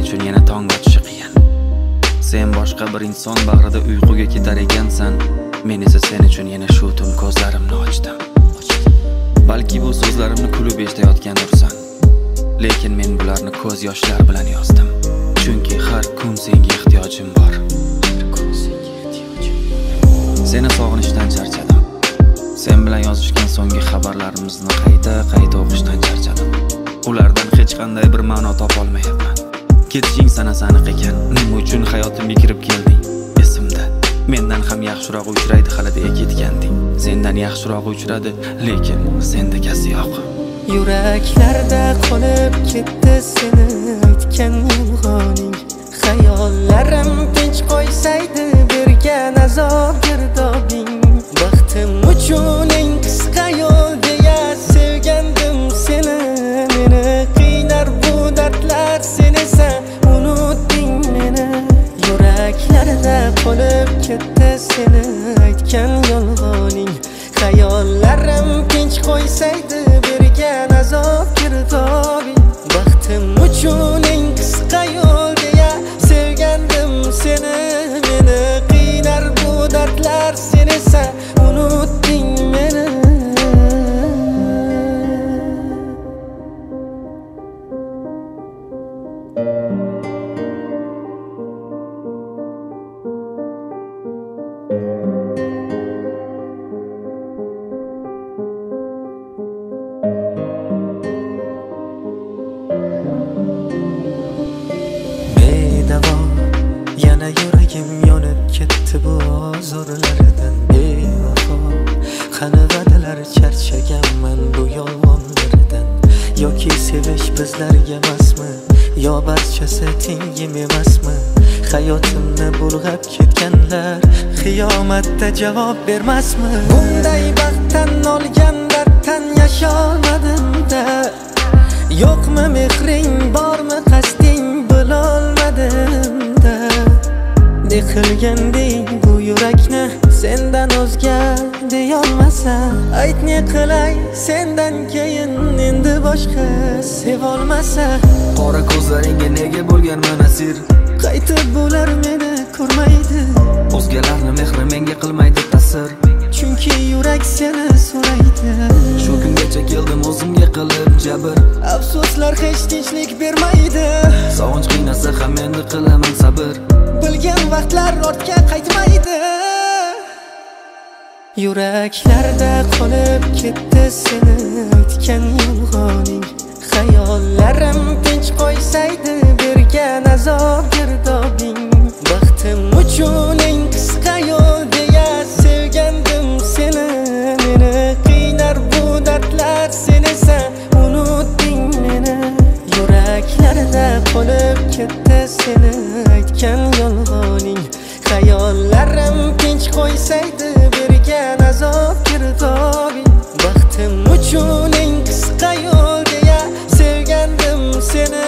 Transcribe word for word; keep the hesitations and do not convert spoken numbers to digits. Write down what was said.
uchun yana tong otishi qiyin. Sen boshqa bir inson bag'rida uyquga ketar ekansan, men esa sen uchun yana shu tun ko'zlarimni ochdim. Balki bu so'zlarimni kulib eshitayotgandirsan, lekin men bularni ko'z yoshlar bilan yozdim. Chunki har kun senga ehtiyojim bor. Seni sog'inishdan charchadim. Sen bilan yozishgan so'nggi xabarlarimizni qayta-qayta o'qishdan charchadim. Ulardan hech qanday bir ma'no topa olmayapman. Ketishing sanasi aniq ekan. Nima uchun hayotimga kirib kelding? Esimda. Mendan ham yaxshiroq uchraydi hali deya ketganding. Sendan yaxshiroq uchradi, lekin sendagasi yo'q. Yuraklarda qolib ketdi seni aytgan yolg'oning. Xayollarim tinch qo'ysaydi bergan azob girdobing. Baxtim uchun eng qisqa yo'l deya sevgandim seni. Meni qiynar bu dardlar, sen esa unutding meni. Yuraklarda qolib ketdi seni aytgan yolg'oning. Xayollarim tinch qo'ysaydi bergan azob girdobing. Baxtim uchun eng qisqa yo'l deya sevgandim seni. Meni qiynar bu dardlar, sen esa unutding meni. Yana yuragim yonib ketdi bu ozorlardan bevafo. Qani va'dalar, charchaganman bu yolg'onlardan. Yoki sevish bizlarga emasmi, yo barchasi tengim emasmi? Hayotimni bulg'ab ketganlar qiyomatda javob bermasmi? Bunday baxtdan olgan darddan yasholmadim-da. Yo'qmi mehring, bormi qasding, bilolmadim-da. Ne qilganding bu yurakni sendan o'zga deyolmasa? Ayt ne qilay sendan keyin endi boshqa sevolmasa? Qora ko'zlaringga nega bo'lgan manasir? Qaytib bular meni ko'rmaydi. O'zgalarni mehri menga qilmaydi ta'sir. Chunki yurak seni so'raydi. Shu kungacha keldim o'zimga qilib jabr. Afsuslar hech tinchlik bermaydi. Sog'inch qiynasa ham endi qilaman sabr. Bilgan vaqtlar ortga qaytmaydi. Yuraklarda qolib ketdi seni aytgan yolg'oning. Xayollarim tinch qo'ysaydi bergan azob girdobing. Baxtim uchun eng qisqa yo'l deya sevgandim seni. Meni qiynar bu dardlar, sen esa unutding meni. Yuraklarda qolib ketdi seni aytgan yolg'oning. Xayollarim tinch qo'ysaydi bergan azob girdobing. Baxtim uchun eng qisqa yo'l deya sevgandim seni.